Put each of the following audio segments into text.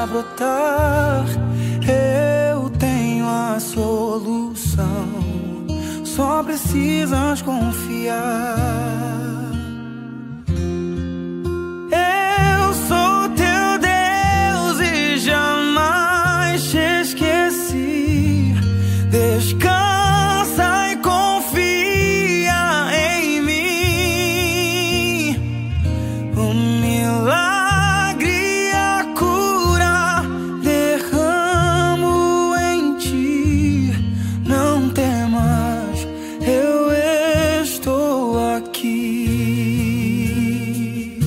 água brotar. Eu tenho a solução, só precisas confiar. Eu sou teu Deus e jamais te esqueci. Descansa e confia em mim. O milagre, a cura, derramo em ti. Não temas, eu estou aqui.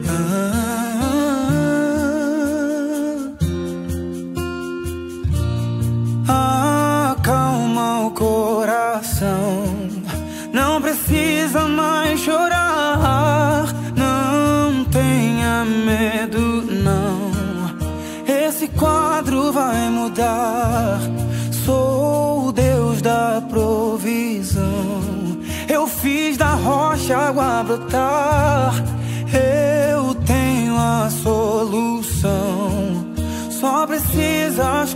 Acalma o coração, não precisa mais chorar. Não tenha medo, não, esse quadro vai mudar. Sou o Deus da provisão, eu fiz da rocha água brotar. Eu tenho a solução, só precisas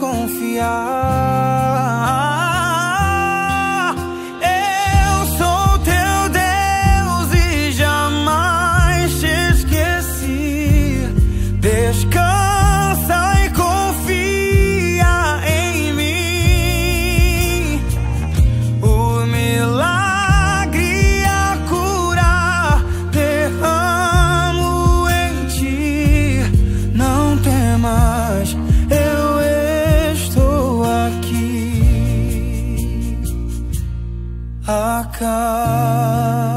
confiar. Eu sou teu Deus e jamais te esqueci. Descansa e confia em mim. O milagre, a cura, derramo em ti. Não temas, eu estou aqui. Acalma